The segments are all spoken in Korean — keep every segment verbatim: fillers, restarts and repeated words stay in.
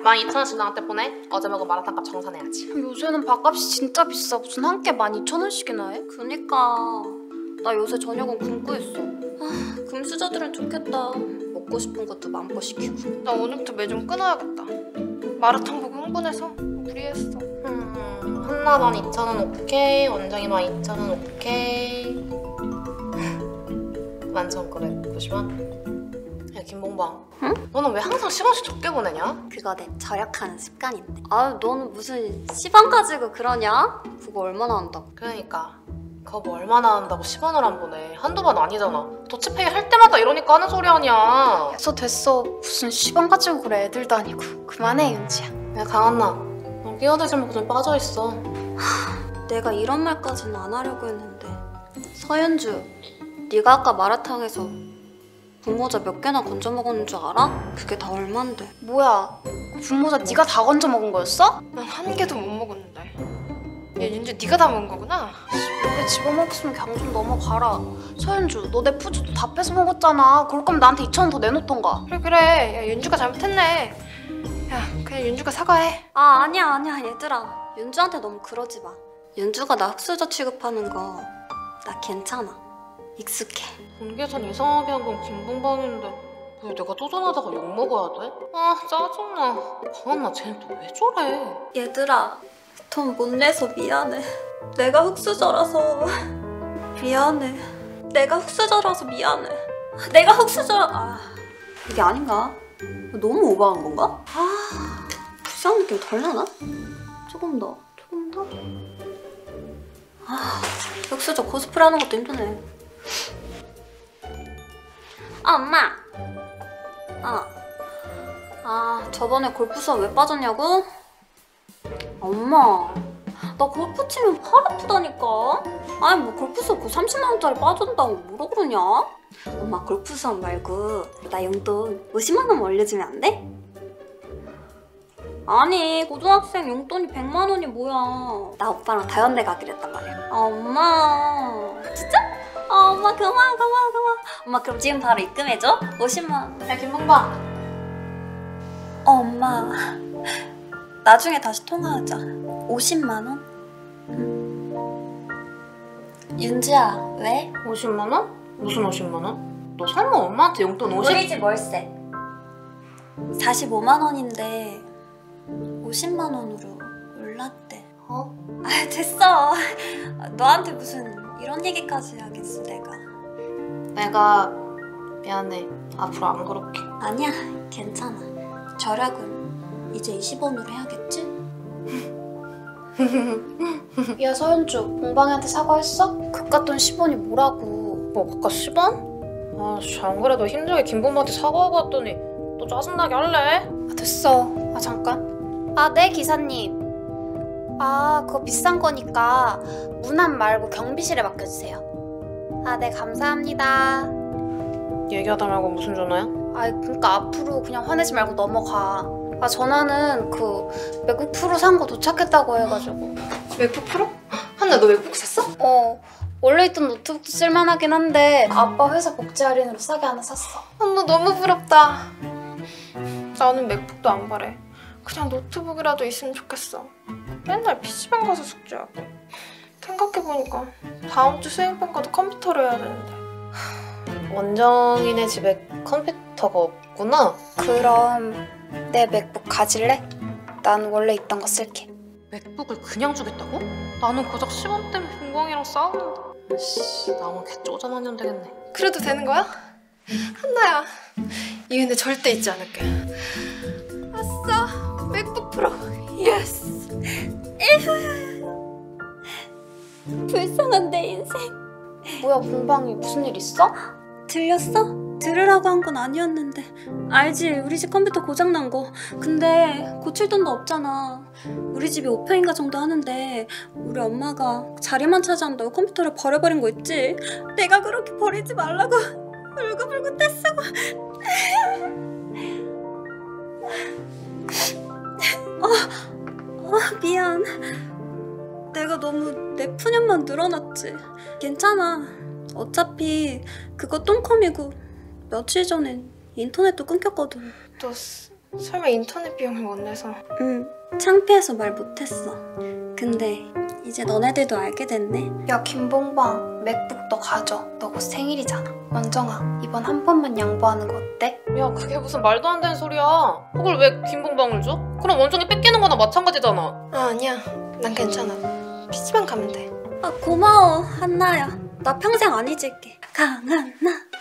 만 이천 원씩 나한테 보내. 어제 먹은 마라탕값 정산해야지. 요새는 밥값이 진짜 비싸. 무슨 한 끼 만 이천 원씩이나 해? 그니까 나 요새 저녁은 굶고 있어. 아, 금수저들은 좋겠다. 먹고 싶은 것도 맘껏 시키고. 나 오늘부터 매 좀 끊어야겠다. 마라탕 보고 흥분해서 무리했어. 음, 한나 만 이천 원 오케이. 원장이 만 이천 원 오케이. 만 천구백구십 원. 야 김봉방, 응? 너는 왜 항상 십 원씩 적게 보내냐? 그거 내 절약하는 습관인데. 아유 너는 무슨 십 원 가지고 그러냐? 그거 얼마나 한다고. 그러니까 그거 뭐 얼마나 한다고 십 원을 안 보내. 한두 번 아니잖아. 더치페이 할 때마다 이러니까 하는 소리 아니야. 됐어 됐어. 무슨 십 원 가지고 그래. 애들도 아니고. 그만해 윤지야. 야 강한나, 너 끼어들지 말고 좀 빠져있어. 하, 내가 이런 말까지는 안 하려고 했는데. 서현주, 네가 아까 마라탕에서 분모자 몇 개나 건져 먹었는 줄 알아? 그게 다 얼만데. 뭐야? 그 분모자 네가 다 건져 먹은 거였어? 난 한 개도 못 먹었는데. 야 윤주 네가 다 먹은 거구나? 몇 개 집어먹었으면 그냥 좀 넘어가라. 서현주, 너 내 푸주도 다 뺏어 먹었잖아. 그럴 거면 나한테 이천 원 더 내놓던가. 그래 그래. 야 윤주가 잘못했네. 야 그냥 윤주가 사과해. 아 아니야 아니야 얘들아. 윤주한테 너무 그러지 마. 윤주가 나 흑수저 취급하는 거 나 괜찮아. 익숙해. 공개선 이상하게 한 건 김봉방인데 왜 내가 도전하다가 욕먹어야 돼? 아 짜증나. 강한나 쟤는 또 왜 저래? 얘들아 돈 못 내서 미안해. 내가 흑수저라서 미안해. 내가 흑수저라서 미안해. 내가 흑수저라... 아 이게 아닌가? 너무 오버한 건가? 아 불쌍한 느낌 덜 나나? 조금 더 조금 더? 아 흑수저 코스프레 하는 것도 힘드네. 아 엄마! 아, 아 저번에 골프 수업 왜 빠졌냐고? 엄마 나 골프 치면 팔 아프다니까. 아니 뭐 골프 수업 그 삼십만 원짜리 빠진다고 뭐라 그러냐? 엄마 골프 수업 말고 나 용돈 오십만 원만 올려주면 안 돼? 아니 고등학생 용돈이 백만 원이 뭐야. 나 오빠랑 다현대 가기로 했단 말이야. 아 엄마 진짜? 아 엄마 그만 그만 그만. 엄마 그럼 지금 바로 입금해줘. 오십만 원. 야 김봉방, 어 엄마 나중에 다시 통화하자. 오십만 원? 응. 윤주야 왜? 오십만 원? 무슨 오십만 원? 너 설마 엄마한테 용돈 오십... 우리 집 월세 사십오만 원인데 오십만 원으로 올랐대. 어? 아 됐어. 너한테 무슨 이런 얘기까지 하겠어 내가. 내가 미안해. 앞으로 안 그럴게. 아니야 괜찮아. 절약은 이제 이십 원으로 해야겠지? 야 서현주, 봉방이한테 사과했어? 그깟 돈 십 원이 뭐라고. 뭐 그까 십 원? 아, 안 그래도 힘들게 김봉방한테 사과하고 왔더니 또 짜증나게 할래? 아, 됐어. 아 잠깐. 아 네 기사님. 아 그거 비싼 거니까 문안 말고 경비실에 맡겨주세요. 아 네 감사합니다. 얘기하다 말고 무슨 전화야? 아 그니까 앞으로 그냥 화내지 말고 넘어가. 아 전화는 그 맥북 프로 산 거 도착했다고 해가지고. 맥북 프로? 한나 너 맥북 샀어? 어 원래 있던 노트북도 쓸만하긴 한데 아빠 회사 복지 할인으로 싸게 하나 샀어. 한나 너무 부럽다. 나는 맥북도 안 바래. 그냥 노트북이라도 있으면 좋겠어. 맨날 피시방 가서 숙제하고. 생각해보니까 다음 주 수행평 가도 컴퓨터로 해야 되는데. 원정이네 집에 컴퓨터가 없구나. 그럼 내 맥북 가질래? 난 원래 있던 거 쓸게. 맥북을 그냥 주겠다고? 나는 고작 십 원 때문에 봉광이랑 싸우는데. 씨, 나만 개 쪼잔하면 되겠네. 그래도 되는 거야? 한나야 이 은혜 절대 잊지 않을게. 아싸 맥북 프로 예스. 불쌍한 내 인생. 뭐야 봉방이 무슨 일 있어? 들렸어? 들으라고 한 건 아니었는데. 알지 우리 집 컴퓨터 고장난 거. 근데 고칠 돈도 없잖아. 우리 집이 오 평인가 정도 하는데 우리 엄마가 자리만 차지한다고 컴퓨터를 버려버린 거 있지. 내가 그렇게 버리지 말라고 울고불고 떼쓰고. 어, 어, 미안. 내가 너무 내 푸념만 늘어났지. 괜찮아. 어차피 그거 똥컴이고 며칠 전엔 인터넷도 끊겼거든. 너 설마 인터넷 비용을 못 내서. 응, 창피해서 말 못했어. 근데 이제 너네들도 알게 됐네. 야 김봉방 맥북 너 가져. 너 곧 생일이잖아. 원정아 이번 한 번만 양보하는 거 어때? 야 그게 무슨 말도 안 되는 소리야. 그걸 왜 김봉방을 줘? 그럼 원정이 뺏기는 거나 마찬가지잖아. 아 아니야. 난 괜찮아. 피시방 가면 돼. 아 고마워 한나야. 나 평생 안 잊을게. 강한나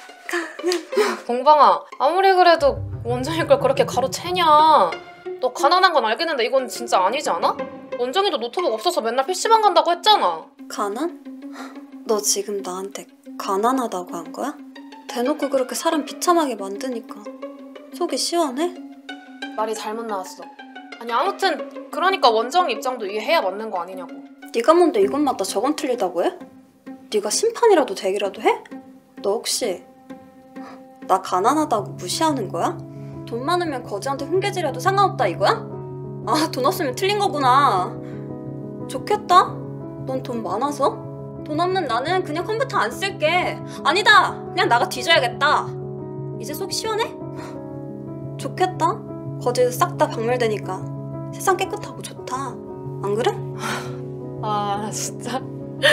강한. 봉방아 아무리 그래도 원정이 걸 그렇게 가로채냐. 너 가난한 건 알겠는데 이건 진짜 아니지 않아? 원정이도 노트북 없어서 맨날 피시방 간다고 했잖아. 가난? 너 지금 나한테 가난하다고 한 거야? 대놓고 그렇게 사람 비참하게 만드니까 속이 시원해? 말이 잘못 나왔어. 아니 아무튼 그러니까 원정이 입장도 이해해야 맞는 거 아니냐고. 네가 뭔데 이건 맞다 저건 틀리다고 해? 네가 심판이라도 되기라도 해? 너 혹시 나 가난하다고 무시하는 거야? 돈 많으면 거지한테 훈계질해도 상관없다 이거야? 아, 돈 없으면 틀린 거구나. 좋겠다. 넌 돈 많아서? 돈 없는 나는 그냥 컴퓨터 안 쓸게. 아니다. 그냥 나가 뒤져야겠다. 이제 속 시원해? 좋겠다. 거지도 싹 다 박멸되니까 세상 깨끗하고 좋다. 안 그래? 아 진짜?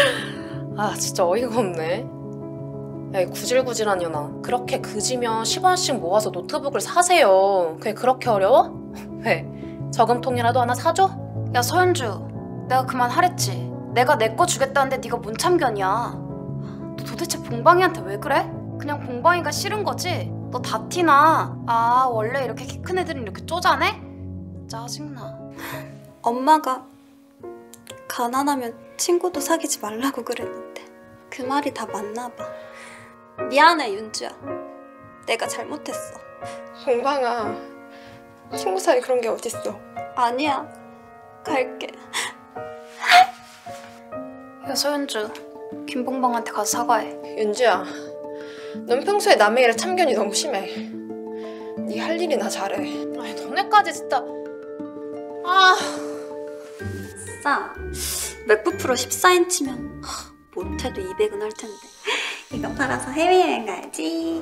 아 진짜 어이가 없네. 야 이 구질구질한 년아. 그렇게 그지면 십 원씩 모아서 노트북을 사세요. 그게 그렇게 어려워? 왜? 저금통이라도 하나 사줘? 야 서현주 내가 그만하랬지. 내가 내 거 주겠다는데 네가 뭔 참견이야. 너 도대체 봉방이한테 왜 그래? 그냥 봉방이가 싫은 거지? 너 다 티나. 아 원래 이렇게 키 큰 애들은 이렇게 쪼잔해? 짜증나. 엄마가 가난하면 친구도 사귀지 말라고 그랬는데 그 말이 다 맞나 봐. 미안해 윤주야. 내가 잘못했어. 봉방아. 친구 사이 그런 게 어딨어. 아니야. 갈게. 야 서현주 김봉방한테 가서 사과해. 윤주야. 넌 평소에 남의 일에 참견이 너무 심해. 네 할 일이나 잘해. 아니 너네까지 진짜. 아 싸. 맥북 프로 십사 인치면 못해도 이백은 할 텐데. 이거 팔아서 해외여행 가야지.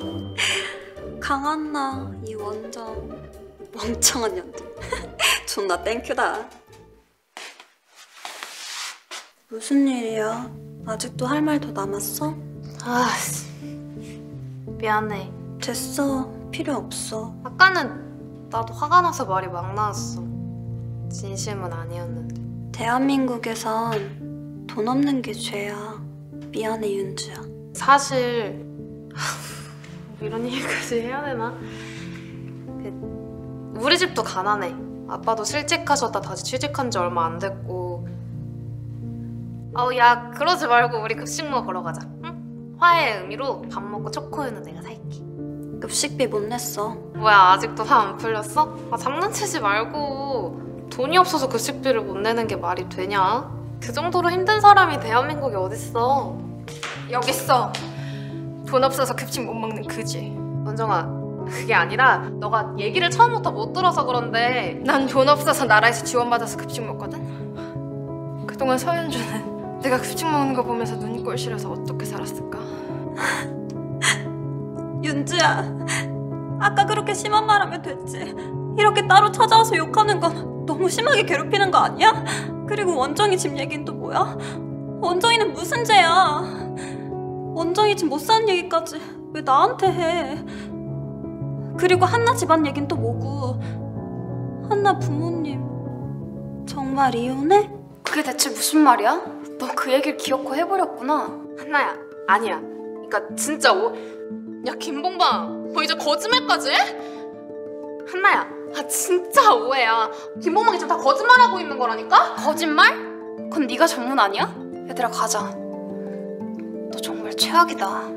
강한나 이 원정 멍청한 년들. 존나 땡큐다. 무슨 일이야? 아직도 할 말 더 남았어? 아 미안해. 됐어. 필요 없어. 아까는 나도 화가 나서 말이 막 나왔어. 진심은 아니었는데. 대한민국에선 돈 없는 게 죄야. 미안해 윤주야. 사실 이런 얘기까지 해야 되나? 그, 우리 집도 가난해. 아빠도 실직하셨다 다시 취직한 지 얼마 안 됐고. 어우 야 그러지 말고 우리 급식 먹으러 가자. 응? 화해의 의미로 밥 먹고 초코우유는 내가 살게. 급식비 못 냈어. 뭐야 아직도 화 안 풀렸어? 아 장난치지 말고. 돈이 없어서 급식비를 못 내는 게 말이 되냐? 그 정도로 힘든 사람이 대한민국에 어딨어. 여기 있어. 돈 없어서 급식 못 먹는 그지. 원정아 그게 아니라 너가 얘기를 처음부터 못 들어서 그런데. 난 돈 없어서 나라에서 지원받아서 급식 먹거든. 그동안 서현주는 내가 급식 먹는 거 보면서 눈이 꼴시려서 어떻게 살았을까. 윤주야. 아까 그렇게 심한 말 하면 됐지. 이렇게 따로 찾아와서 욕하는 건 너무 심하게 괴롭히는 거 아니야? 그리고 원정이 집 얘긴 또 뭐야? 원정이는 무슨 죄야? 원정이 집 못 사는 얘기까지 왜 나한테 해? 그리고 한나 집안 얘긴 또 뭐고? 한나 부모님 정말 이혼해? 그게 대체 무슨 말이야? 너 그 얘기를 기억고 해버렸구나. 한나야 아니야. 그러니까 진짜 오. 야 김봉방 너 이제 거짓말까지 해? 한나야 아 진짜 오해야. 김봉방이 지금 다 거짓말하고 있는 거라니까? 거짓말? 그건 네가 전문 아니야? 얘들아 가자. 너 정말 최악이다.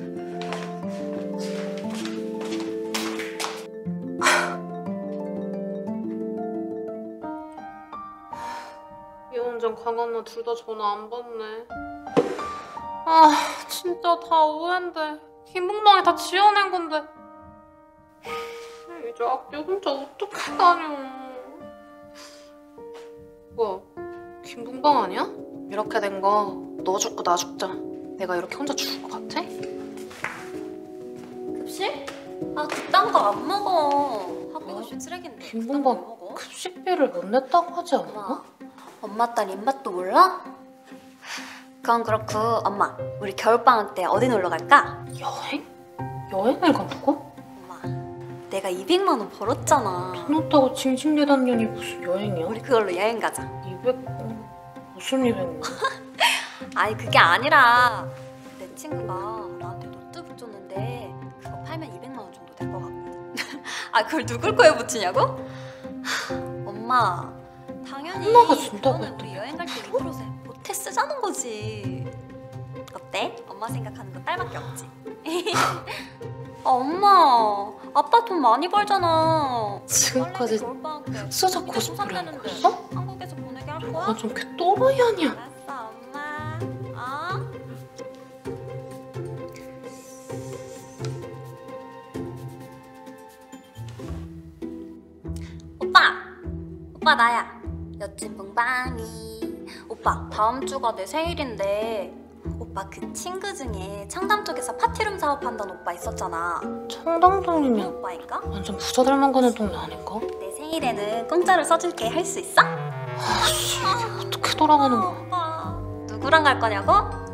이원정 강한나 둘 다 전화 안 받네. 아 진짜 다 오해인데 김봉방이 다 지어낸 건데 이제 악기 혼자 어떻게 다녀. 뭐야 김봉방 아니야? 이렇게 된 거 너 죽고 나 죽자. 내가 이렇게 혼자 죽을 것 같아? 급식? 아 그딴 거 안 먹어. 학교 급식 씨 쓰레기인데. 김봉방 뭐 먹어? 급식비를 못 냈다고 하지 않았나? 엄마, 엄마 딸 입맛도 몰라? 그건 그렇고 엄마, 우리 겨울방학 때 어디 놀러 갈까? 여행? 여행을 간다고? 엄마, 내가 이백만 원 벌었잖아. 돈 없다고 징징대던 년이 무슨 여행이야? 우리 그걸로 여행 가자. 이백... 어, 무슨 이백만? 아니 그게 아니라 내 친구가 나한테 노트북 줬는데 그거 팔면 이백만 원 정도 될 것 같거든. 아 그걸 누굴 거에 붙이냐고? 하, 엄마 당연히 엄마가 준다고 이거는 우리 여행 갈 때 입으로서 보태 쓰자는 거지. 어때? 엄마 생각하는 거 딸밖에 없지. 아 엄마 아빠 돈 많이 벌잖아. 지금까지 겨울방학 때 흑수저 이거 코스프레 한 산다는데 거였어? 한국에서 보내게 할 거야? 아, 좀 개 또라이 아니야? 알았어 엄마. 어? 오빠! 오빠 나야. 여친 봉방이. 오빠 다음 주가 내 생일인데 오빠 그 친구 중에 청담 쪽에서 파티룸 사업한다는 오빠 있었잖아. 그 청담동이면 오빠인가? 완전 부자들만 가는 동네 아닌가? 내 생일에는 공짜로 써줄게. 할 수 있어? 아씨 어떻게 돌아가는 거야? 오빠 누구랑 갈 거냐고?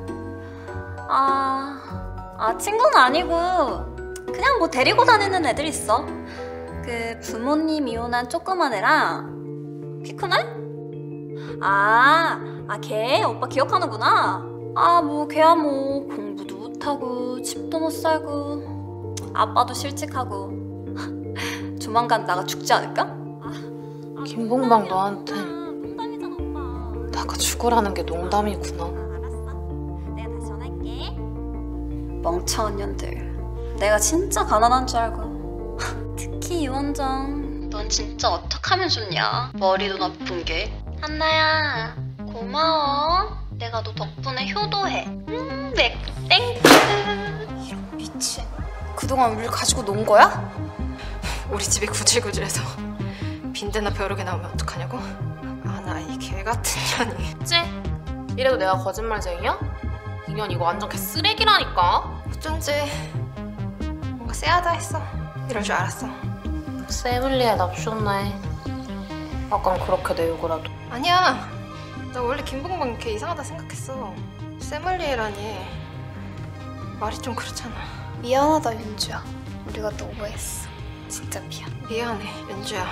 아... 아 친구는 아니고 그냥 뭐 데리고 다니는 애들 있어. 그 부모님 이혼한 조그만 애랑 키 큰 애? 아, 아 걔? 오빠 기억하는구나. 아 뭐 걔야 뭐 공부도 못하고 집도 못 살고 아빠도 실직하고 조만간 나가 죽지 않을까? 아, 아, 김봉방 너한테 농담이잖아 오빠. 나가 죽으라는 게 농담이구나. 아, 알았어. 내가 다시 전화할게. 멍청한 년들. 내가 진짜 가난한 줄 알고. 특히 이 원장. 넌 진짜 어떡하면 좋냐? 머리도 나쁜 게. 한나야, 고마워. 내가 너 덕분에 효도해. 음, 맥주 땡큐. 미친. 그동안 우리를 가지고 논 거야? 우리 집이 구질구질해서 빈대나 벼룩이 나오면 어떡하냐고? 아 나 이 개같은 년이. 찌? 이래도 내가 거짓말쟁이야? 이 년 이거 완전 개 쓰레기라니까? 어쩐지 뭔가 쎄하다 했어. 이럴 줄 알았어. 세블리에 납셨네. 아깐 그렇게 내 욕을라도. 아니야. 나 원래 김봉방 걔 이상하다 생각했어. 세멀리에라니. 말이 좀 그렇잖아. 미안하다 윤주야. 우리가 또 오버했어. 진짜 미안. 미안해 연주야.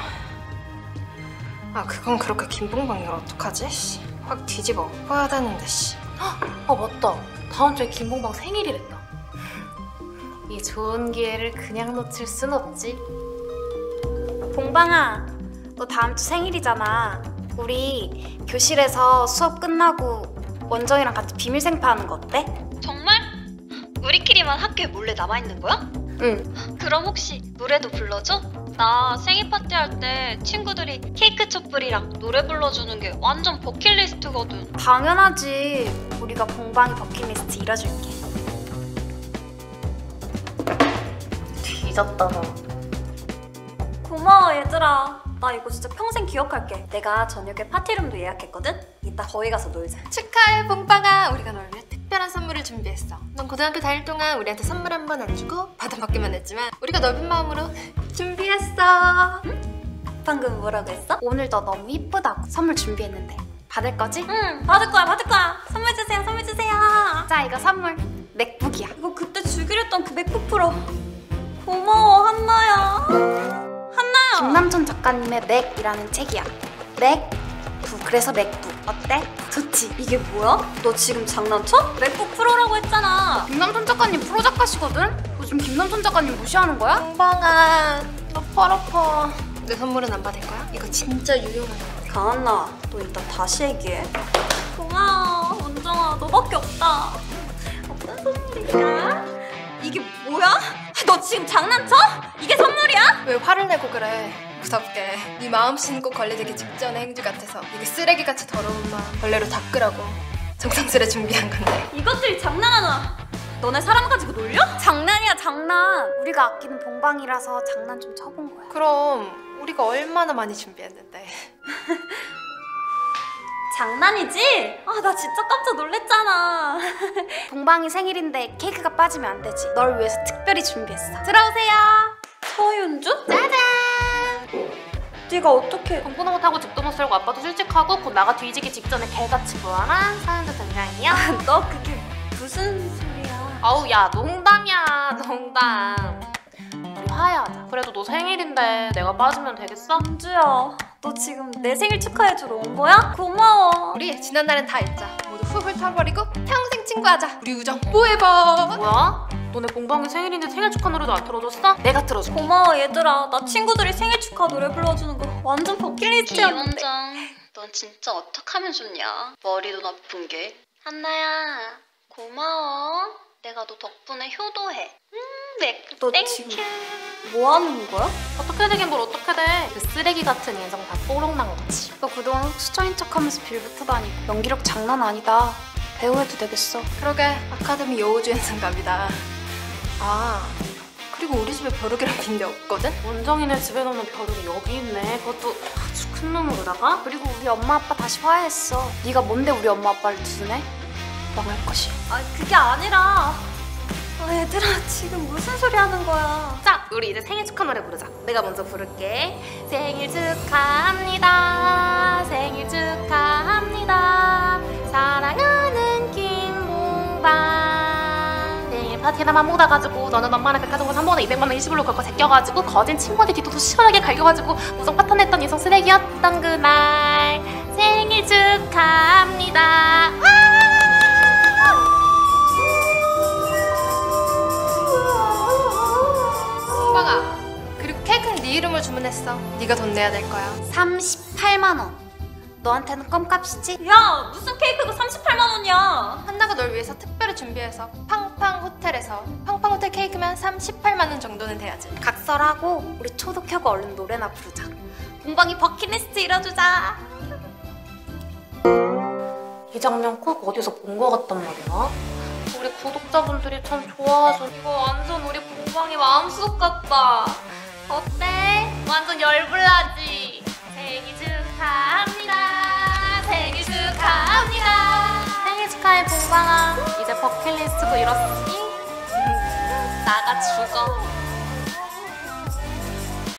아 그건 그렇게 김봉방이라 어떡하지? 씨. 확 뒤집어 엎어야되는데 씨. 아 맞다. 다음 주에 김봉방 생일이랬다. 이 좋은 기회를 그냥 놓칠 순 없지. 봉방아, 너 다음 주 생일이잖아. 우리 교실에서 수업 끝나고 원정이랑 같이 비밀 생파하는 거 어때? 정말? 우리끼리만 학교에 몰래 남아있는 거야? 응. 그럼 혹시 노래도 불러줘? 나 생일 파티 할 때 친구들이 케이크 촛불이랑 노래 불러주는 게 완전 버킷리스트거든. 당연하지. 우리가 봉방이 버킷리스트 이뤄줄게. 뒤졌다 너. 고마워 얘들아. 나 이거 진짜 평생 기억할게. 내가 저녁에 파티룸도 예약했거든? 이따 거기 가서 놀자. 축하해 봉방아. 우리가 널 위해 특별한 선물을 준비했어. 넌 고등학교 다닐 동안 우리한테 선물 한 번 안 주고 받아먹기만 했지만 우리가 넓은 마음으로 준비했어. 방금 뭐라고 했어? 오늘 너 너무 이쁘다고 선물 준비했는데 받을 거지? 응 받을 거야 받을 거야. 선물 주세요 선물 주세요. 자, 이거 선물. 맥북이야. 이거 그때 주기로 했던 그 맥북 프로. 고마워 한나야. 한나야. 김남준 작가님의 맥이라는 책이야. 맥북. 그래서 맥북. 어때? 좋지? 이게 뭐야? 너 지금 장난쳐? 맥북 프로라고 했잖아. 김남준 작가님 프로 작가시거든? 요즘 김남준 작가님 무시하는 거야? 봉방아 너 펄어퍼. 내 선물은 안 받을 거야? 이거 진짜 유용한 거야. 강한나, 너 일단 다시 얘기해. 고마워, 원정아. 너밖에 없다. 어떤 선물이야? 이게 뭐야? 너 지금 장난쳐? 이게 선물이야? 왜 화를 내고 그래? 무섭게. 네 마음 신고 걸레되기 직전의 행주 같아서 이게 쓰레기같이 더러운 마음 벌레로 닦으라고 정성스레 준비한 건데. 이것들이 장난하나? 너네 사람 가지고 놀려? 장난이야, 장난. 우리가 아끼는 봉방이라서 장난 좀 쳐본 거야. 그럼 우리가 얼마나 많이 준비했는데. 장난이지? 아, 나 진짜 깜짝 놀랬잖아. 봉방이 생일인데 케이크가 빠지면 안 되지. 널 위해서 특별히 준비했어. 들어오세요. 서윤주? 짜잔. 네가 어떻게? 공부도 못하고 집도 못 살고 아빠도 실직하고 곧 나가 뒤지기 직전에 개같이 부활한 사연자 등장이야. 너 그게 무슨 소리야? 아우 야 농담이야 농담. 우리 화해하자. 그래도 너 생일인데 내가 빠지면 되겠어? 은주야, 너 지금 내 생일 축하해주러 온 거야? 고마워. 우리 지난날은 다 잊자. 모두 훌훌 털어버리고 평생 친구하자. 우리 우정 포에버. 뭐야? 너네 봉방이 생일인데 생일 축하 노래도 안 틀어줬어? 내가 틀어줄게. 고마워 얘들아. 나 친구들이 생일 축하 노래 불러주는 거 완전 버킷리스트였는데. 이원장, 넌 진짜 어떡하면 좋냐? 머리도 나쁜 게. 한나야, 고마워. 내가 너 덕분에 효도해. 음, 내 너 땡큐. 지금 뭐 하는 거야? 어떻게 되긴 뭘 어떻게 돼. 그 쓰레기 같은 인성 다 뽀록난 거지. 너 그동안 흑수저인 척하면서 빌붙어 다니고 연기력 장난 아니다. 배우해도 되겠어. 그러게 아카데미 여우주연상갑이다. 아 그리고 우리 집에 벼룩이랑 빈대 없거든? 원정이네 집에 놓는 벼룩이 여기 있네. 그것도 아주 큰 놈으로다가. 그리고 우리 엄마 아빠 다시 화해했어. 네가 뭔데 우리 엄마 아빠를 두드네? 망할 것이야. 아 그게 아니라. 아 얘들아 지금 무슨 소리 하는 거야? 자, 우리 이제 생일 축하 노래 부르자. 내가 먼저 부를게. 생일 축하합니다. 생일 축하합니다. 사랑하는 김봉방. 생일 파티에다 맘 묻어가지고 너는 엄마랑 백화점에서 한 번에 이백만 원 일시불로 걷고 제껴가지고 거진 친구한테 뒤통수 시원하게 갈겨가지고 우정 파탄냈던 이성 쓰레기였던 그날. 생일 축하합니다. 봉방아 그리고 케이크는 네 이름을 주문했어. 네가 돈 내야 될 거야. 삼십팔만 원. 너한테는 껌값이지? 야 무슨 케이크가 삼십팔만 원이야? 한나가 널 위해서 특별히 준비해서 팡팡 호텔에서 팡팡 호텔 케이크면 삼십팔만 원 정도는 돼야지. 각설하고 우리 초도 켜고 얼른 노래나 부르자. 봉방이 버킷리스트 이뤄주자. 이 장면 꼭 어디서 본 것 같단 말이야. 우리 구독자분들이 참 좋아하셔. 이거 완전 우리 봉방이 마음속 같다. 어때? 완전 열불나지? 생일 축하합니다. 생일 축하합니다. 생일 축하해 봉방아. 이제 버킷리스트도 이뤘으니 나가 죽어.